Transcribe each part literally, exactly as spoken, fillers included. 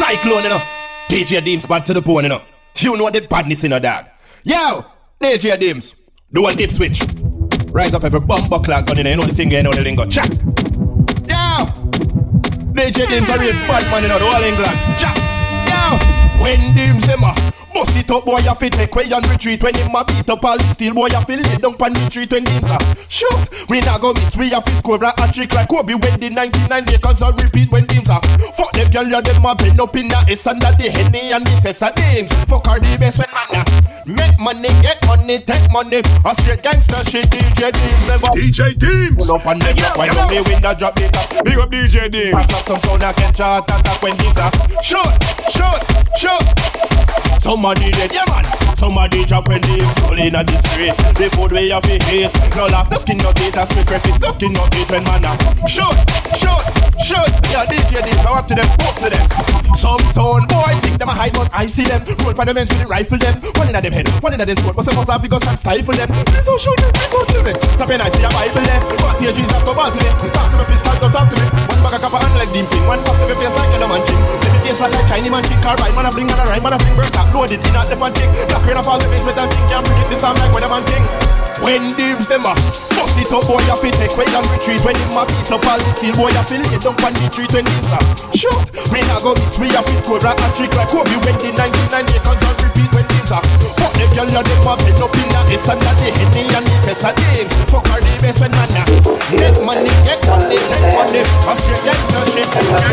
Cyclone, you know. D J Deems bad to the bone, you know. You know the badness in a dog. Yo, D J Deems, do a dip switch. Rise up every bumper clock gun in there, you know the thing, you know the lingo. Chap. Yo, D J Deems a real bad man, you know, the whole England. Chap. Yo, when Deems them a bust it up, boy, you fit take way and retreat. When him a beat up all the steel, boy, you feel lay down pan the street. When Deems a shoot, we not go miss, we a fit score a trick like Kobe when the ninety-nine Lakers a repeat. When Deems a fuck them girl, you them a bend up in the S under the Henny and this is a Deems. Fuck her the best when man make money, get money, take money. A straight gangster shit, D J Deems never. D J Deems. Pull up and then up, why don't they win the drop later? Big up D J Deems. Pass up some sound and get shot attack when Deems a shoot, shoot, shoot. Somebody dead, yeah man. Somebody drop when they fall in a the street. The food way you fi hate. No laugh, the skin not eat, as we preface. The skin not eat when man a shoot, shoot, shoot. Yeah, D J Deems, come up to them, post to them. Some sound boy think them a hide, but I see them. Roll by the men to the rifle them. One in a them head, one in a them throat. But some must have because I'm stifle them. Please don't shoot them, please don't kill me. Tap in, I see a Bible them. But here Jesus have to battle them. Talk to me, pistol, don't talk to me. One bag a cup of hand like Deem thing. One box of your face like a man ching. Let me face like Chinese man ching. Car right, man a bring, man a rhyme, man a fling. Bird tap, loaded in at the fan thing. Black rain of all the face with a thing. Can't predict this time like when a man king. When Deems them a bust it up, boy, you fit take way and retreat. When him a beat up all the steel, boy, you feel it down on the street. When Deems a shoot, we not go miss, we a fit score a trick like Kobe when the ninety-nine Lakers a repeat. When Deems a fuck them girl, you them a bend up in the S under the Henny and this is a Deems. Fuck her the best when man a get money, get money, get money. A straight gangster shit,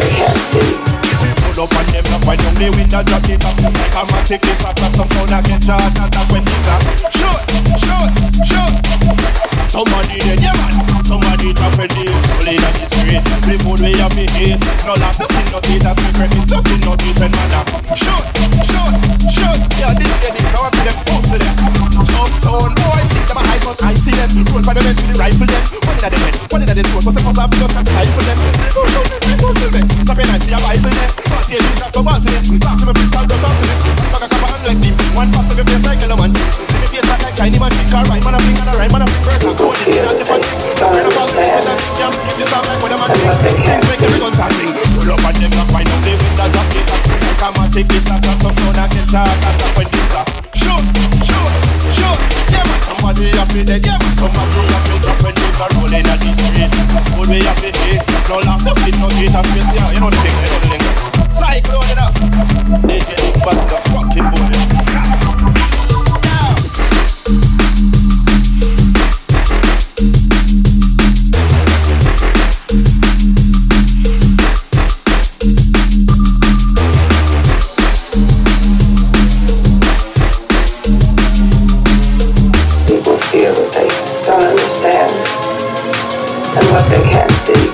pull up on them, not why don't they win the drop it up. Like a man take this, I clap some sound and get shot attack when Deems a shoot, shoot, shoot. Somebody dead, yeah man. Somebody drop a deal, pull in on the street. The food way you fi hate. No laugh, the skin not eat, as we preface. The skin not eat when man a shoot, shoot, shoot. Yeah, this get it, now I be them, post to them. Some sound boy think them a hide, but I see them. Roll by the men to the rifle them. One in a them head, one in a them throat. But some must have because can't stifle them. Please don't shoot me, please don't kill me. Tap in, I see a Bible them. But here Jesus have to battle them. Talk to me, pistol, don't talk to me. Bag a cup of hand like Deems. One box of your face like a man. Let me face like Chinese man. Car right, man a fling, man a rhyme, man a fling. Bird tap, loaded in at the fan thing. Black rain of all the face with a thing. Can't predict this time like when a man king. Things make every gun passing. Pull up on them, not why don't they win the drop it up. Like a man take this, I clap some sound and get shot attack when Deems a shoot, shoot, shoot. Yeah man, somebody a fi dead, yeah man. Somebody a fi drop when Deems a rolling at the street. Food way a fi hate. No laugh, the skin not eat, as we yeah, you know the thing, you know the thing. Cyclone it up. D J Deems back to the fucking board. People feel that they don't understand and what they can't see.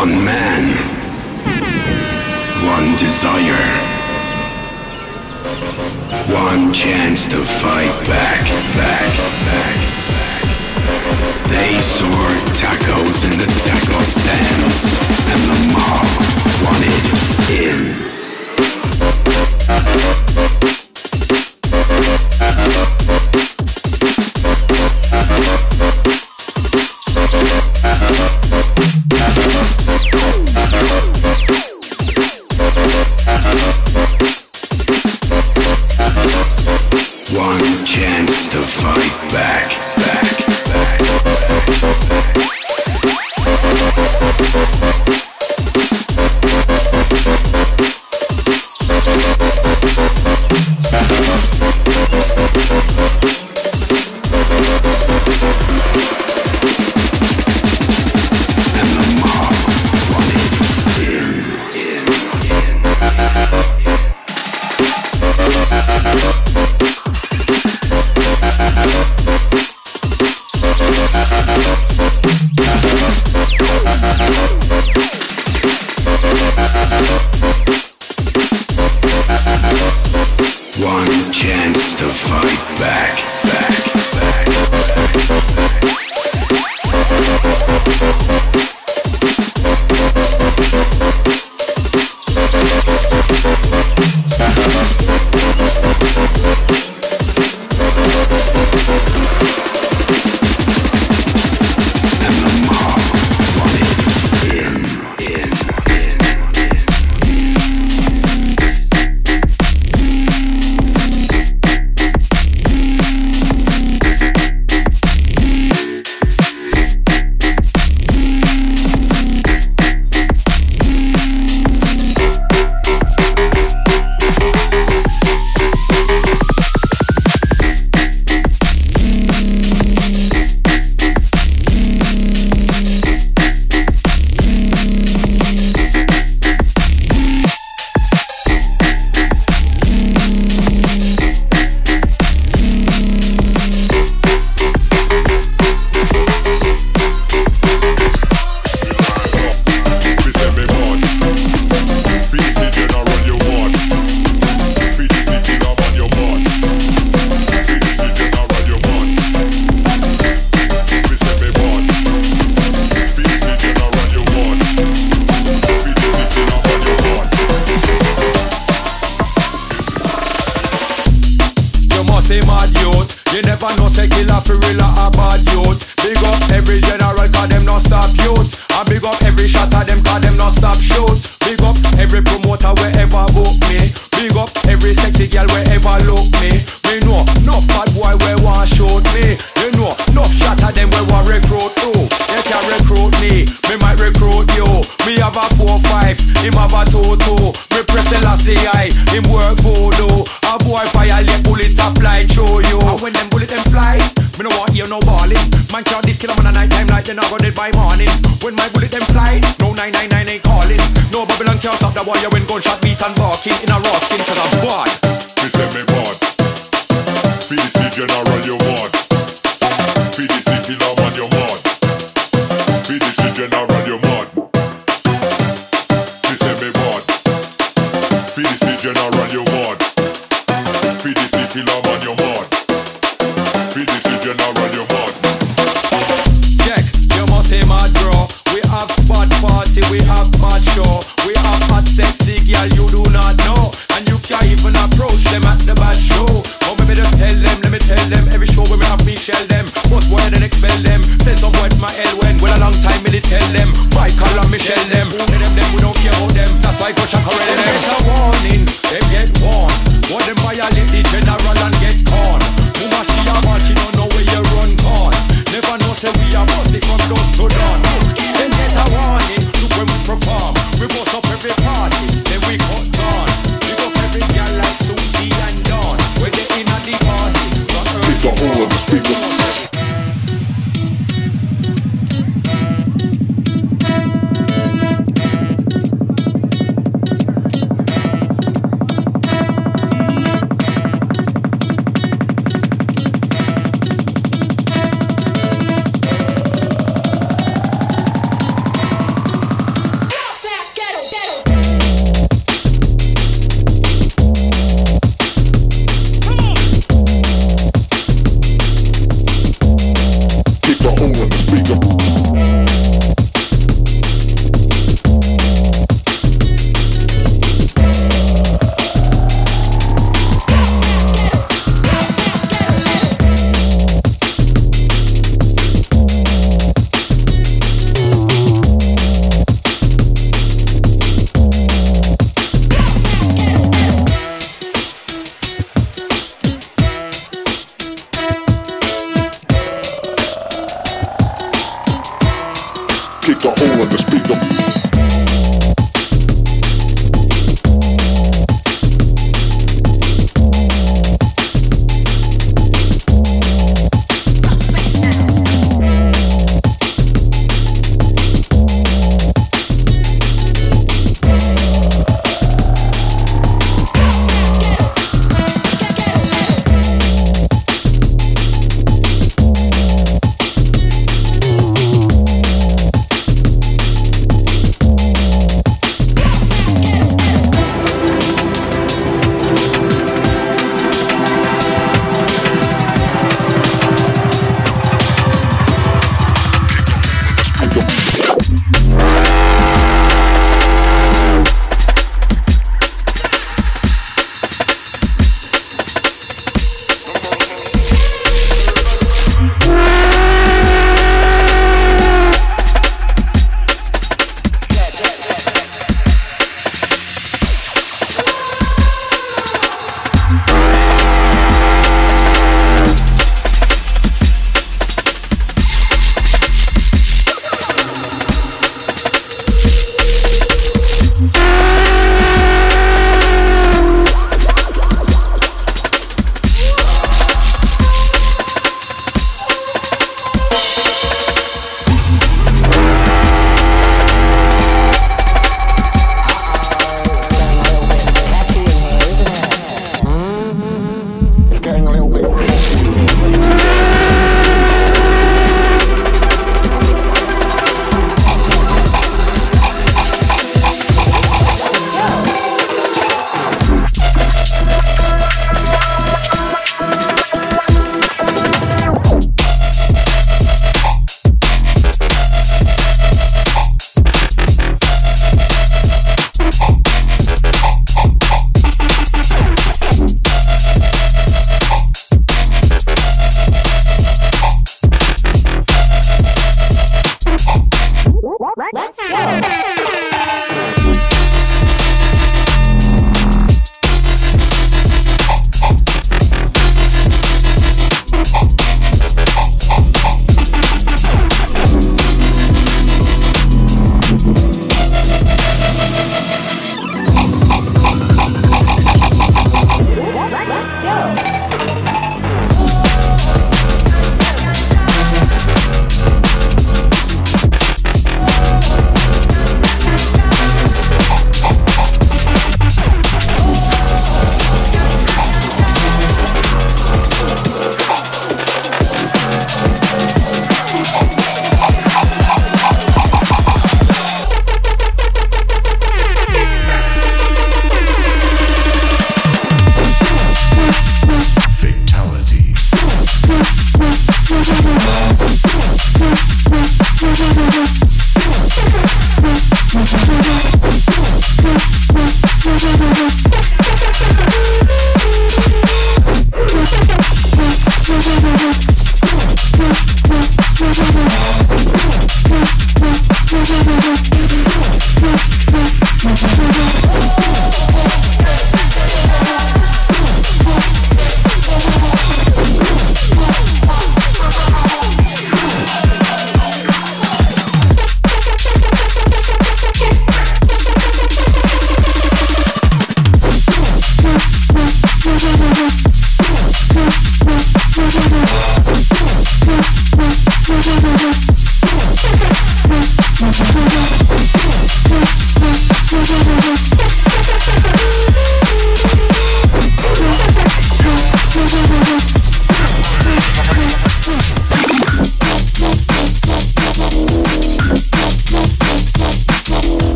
One man, one desire, one chance to fight back, back, back, back. They soared tacos in the taco stands, and the mob wanted in. One chance to fight back, back, back, and the mob wanted in, in, in. One chance to fight back, back, back, and the mob wanted in, in, in,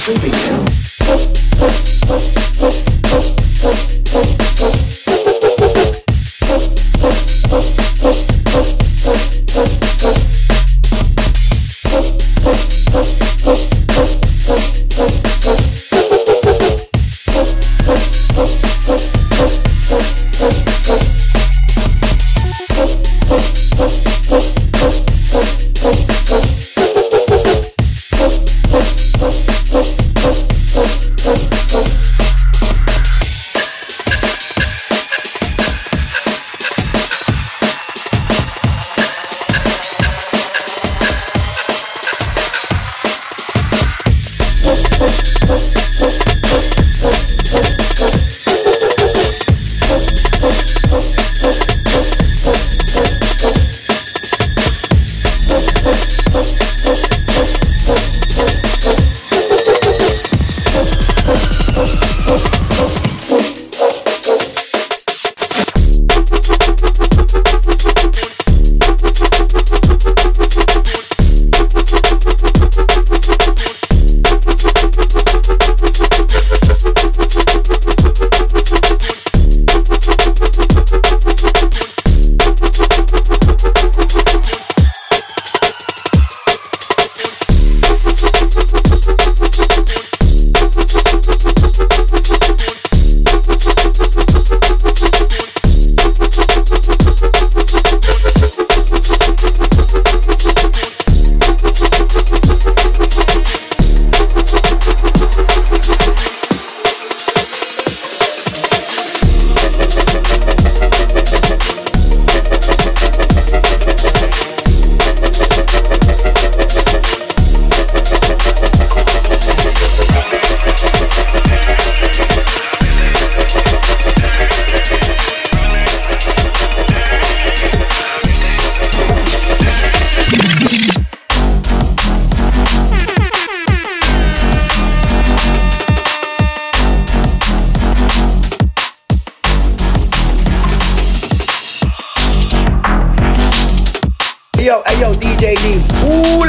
Yo, hey yo, D J Deems. Ooh,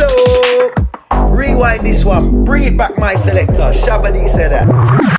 look. Rewind this one. Bring it back, my selector. Shabba said that.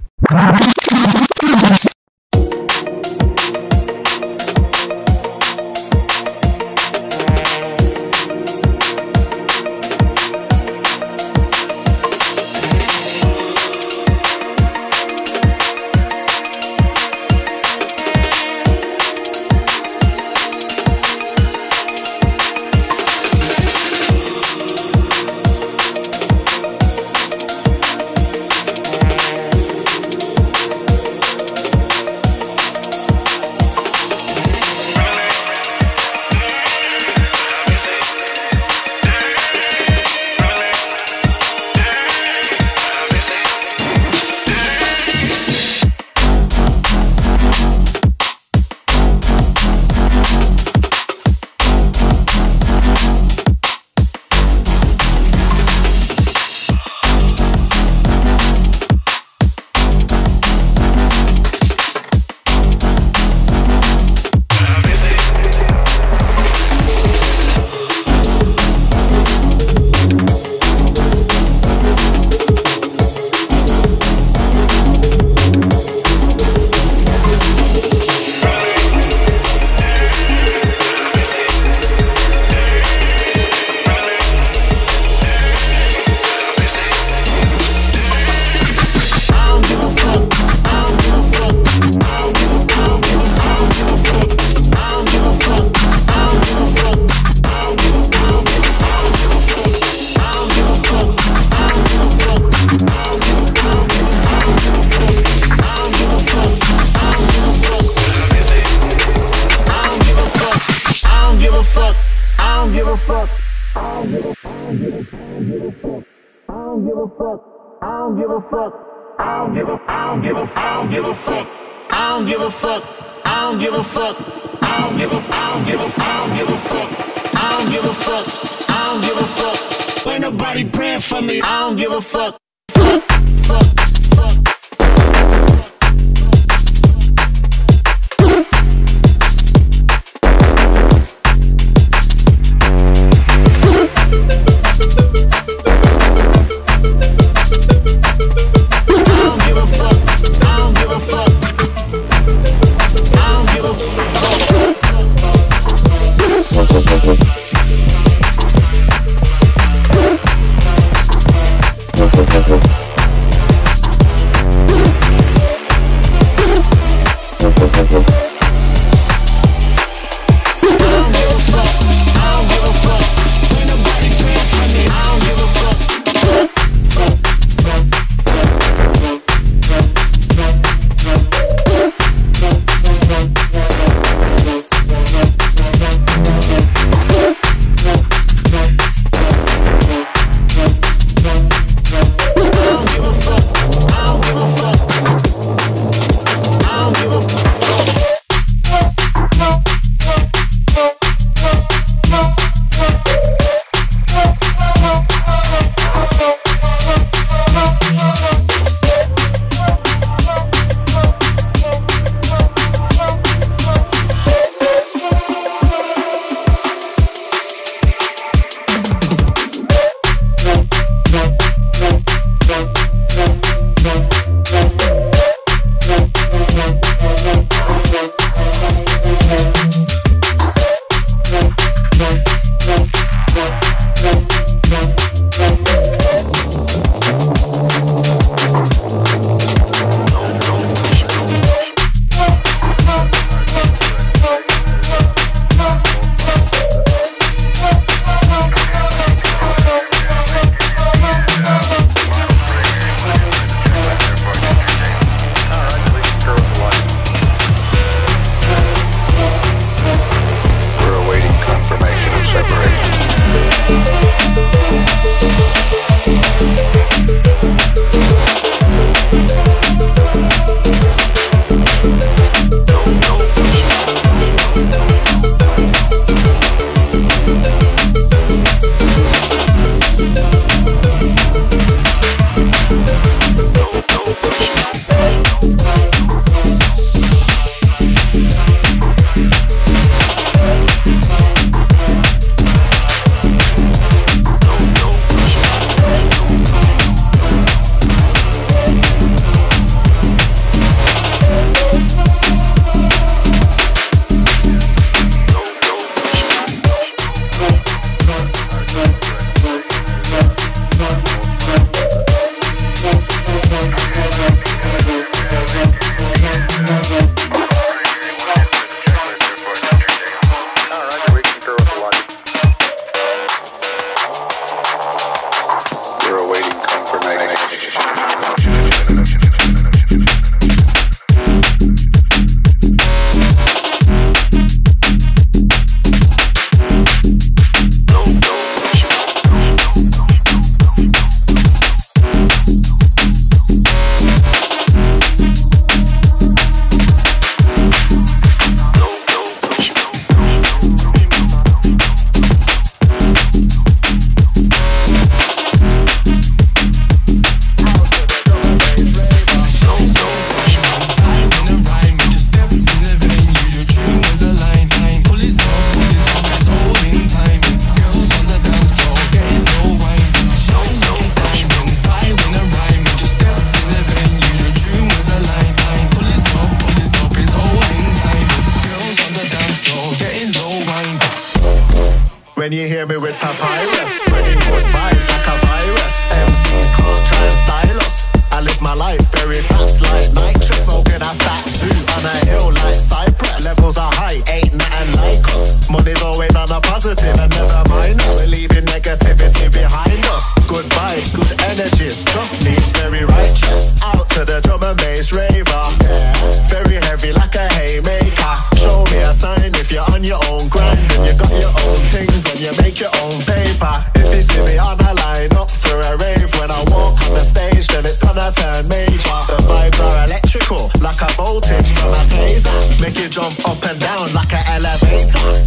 When you hear me with papyrus, spreading good vibes like a virus. M Cs can't try and style us. I live my life very fast like nitrous, smoking a fat suit on a hill like Cypress. Levels are high, ain't nothing like us. Money's always on a positive and never minus. We're leaving negativity behind us. Good vibes, good energies, trust me, it's very righteous. Out to the drum and bass raver, yeah. Very heavy like a haymaker. Show me a sign if you're on your own grind and you got your own things and you make your own paper. If you see me on a line up for a rave, when I walk on the stage then it's gonna turn major. The vibes are electrical like a voltage from a taser. Make you jump up and down like an elevator.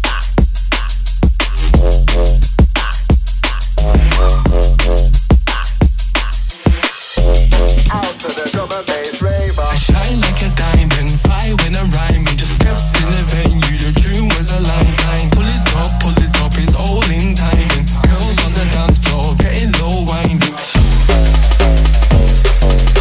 Out to the drum and bass raver. I shine like a diamond, fly when I rhyme. Just stepped in the venue, the tune was a line line. Pull it up, pull it up, it's all in timing. Girls on the dance floor, getting low winding.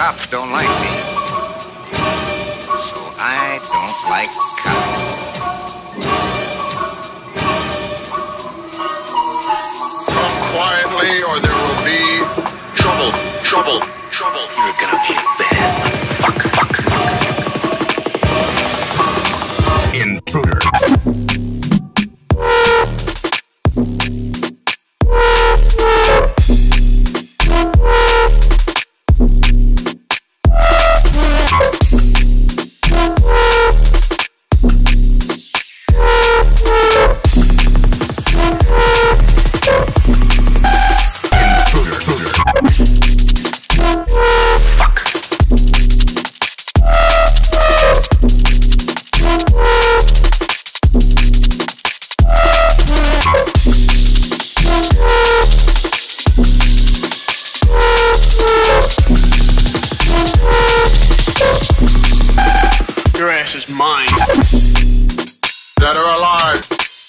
cops don't like me. So I don't like cops. Come quietly or there will be trouble, trouble, trouble. You're gonna be bad. Fuck, fuck, fuck. Intruder. Is mine. Dead or alive.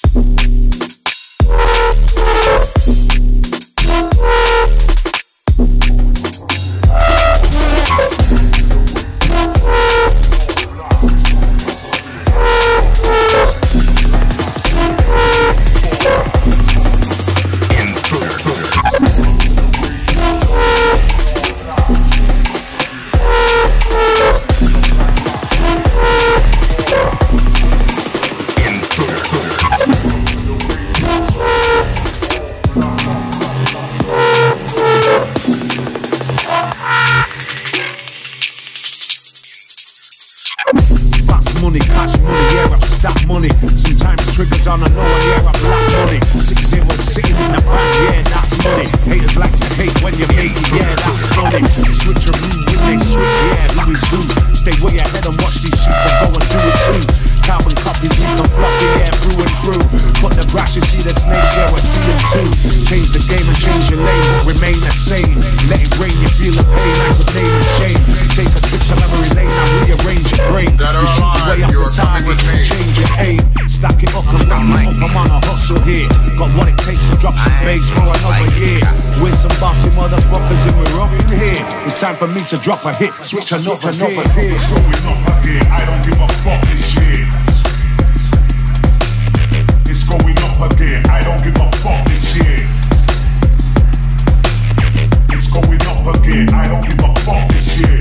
Money, cash money, yeah, I've stacked money. Sometimes triggers on a low one, yeah, I've lacked money. Six zeros sitting in the bank, yeah, that's money. Haters like to hate when you're making, yeah, that's funny. Switch a room when they switch, yeah, who is who? Stay way ahead and watch these sheep and go and do it too. Carbon copies, we can flock it, yeah, through and through. Cut the grass, you see the snakes, yeah, I see them too. Change the game and change your lane, but remain the same. Let it rain, you feel the pain, like with name and shame. Take a trip to memory lane and rearrange your brain. You shoot the way up the target, change your aim. Stack it up and round it up, I'm on a hustle here. Got what it takes to drop some bass for another year. We're some bossy motherfuckers and we're up in here. It's time for me to drop a hit, switch another another gear. It's going up again, I don't give a fuck this year. It's going up again, I don't give a fuck this year. It's going up again, I don't give a fuck this year.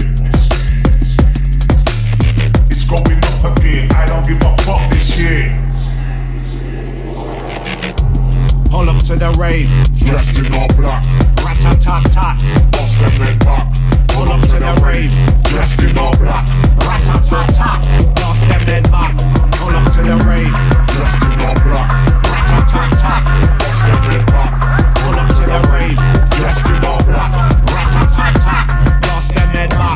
It's going up again, I don't give a fuck this year. Pull up to the rave, dressed in all black. Rat-tat-tat-tat, bust them head back. Pull up to the rave, dressed in all black. Rat-tat-tat-tat, bust them head back. Pull up to the rave, dressed in all black. Rat-tat-tat-tat, bust them head back. Pull up to the rave, dressed in all black. Rat-tat-tat-tat, bust them head back.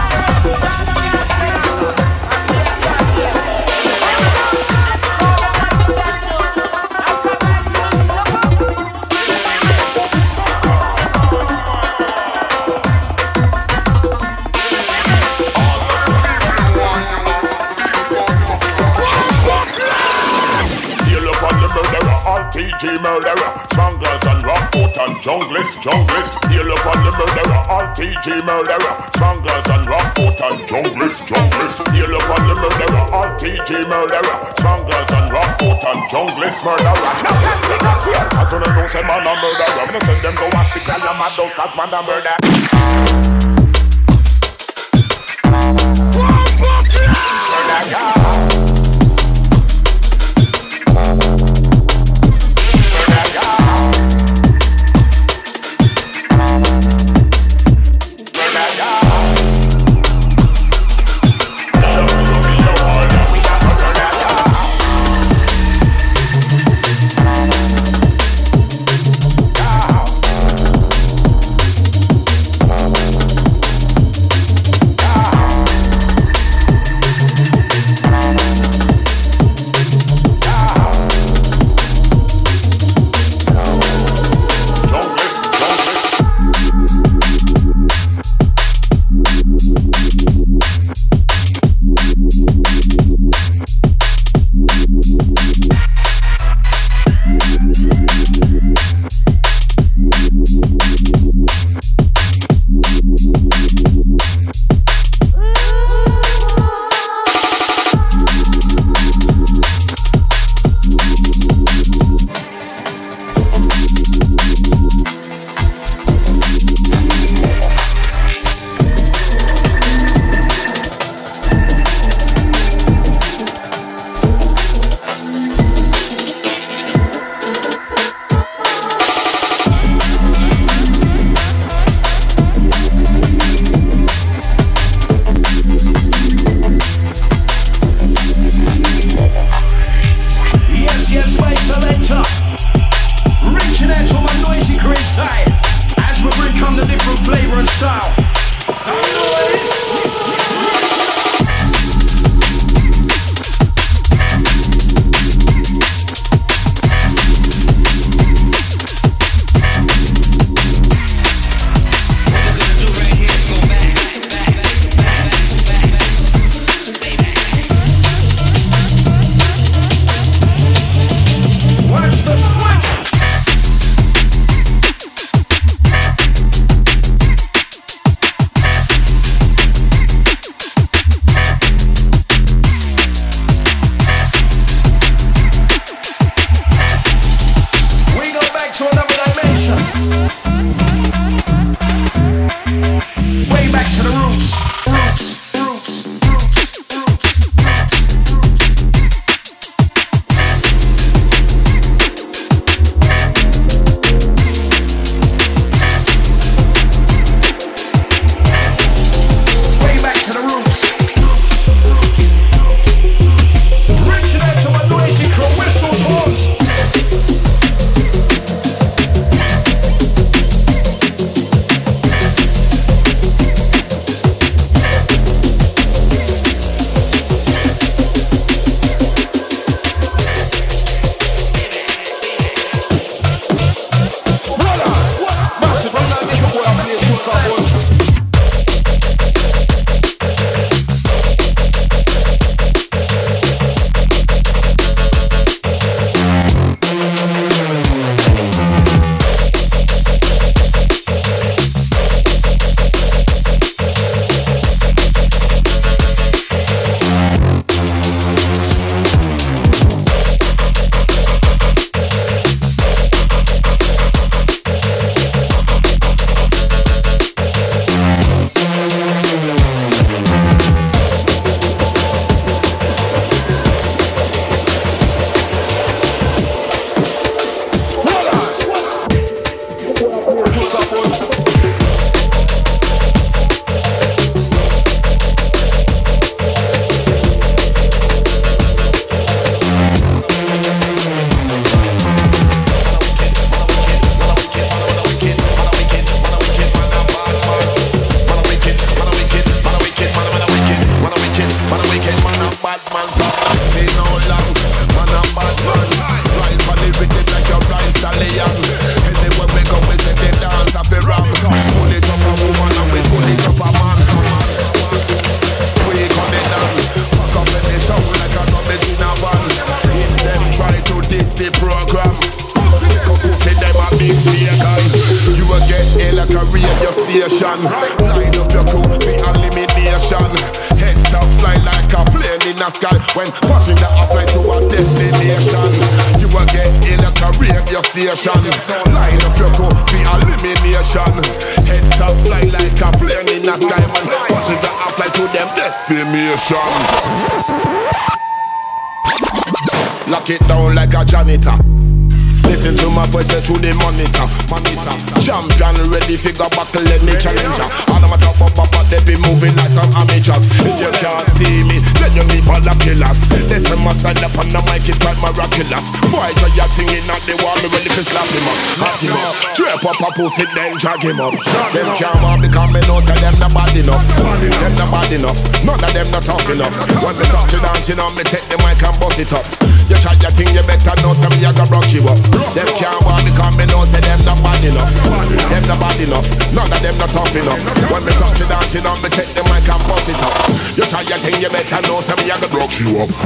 T G murderer, smugglers and rock foot and junglers, junglers. Heal up on the murderer, all T G murderer, smugglers and rock foot and junglers, junglers. Heal up on the murderer, all T G murderer, smugglers and rock foot and junglers, murderer. Now let's pick up here. As soon as you say man a murderer, I'm gonna send them go hospital and mad those cats man a murder. Murder. station. Line up your crew for elimination. Head top fly like a plane in the sky. When pushing the fly to a destination, you will get in a radio station. Line up your crew for elimination. Head top fly like a plane in the sky. When pushing the fly to them destination. Lock it down like a janitor. Listen to my voice through the monitor, monitor. Champion ready, figure buckle, let me challenger. All of my top up, up, up, they be moving like some amateurs. If you can't see me, then you need all the killers. Listen, my stand up on the mic, it's quite miraculous. Boy, try your thing in at the wall, me ready to slap him up. Hot him up, trap up a pussy, then drag him up. Them can't want because me know say them not bad enough. Them not bad enough, none of them not tough enough. When me touch you down, you know me take the mic and bust it up. You try your thing, you better know some me I gonna rock you up. Them can't want me come, me know say them not bad enough. Them not bad enough, none of them not tough enough. When me touch you down, you know me take the mic and bust it up. You try your thing, you better know some me I gonna rock you up.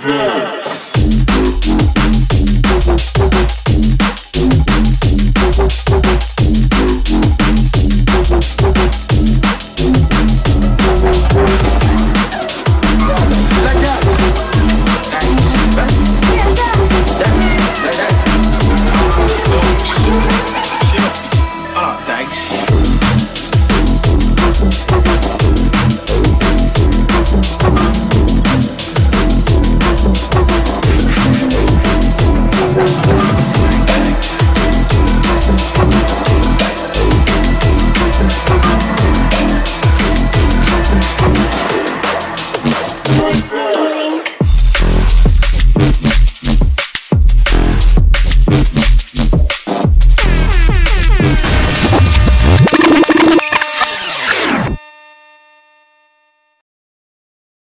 Right.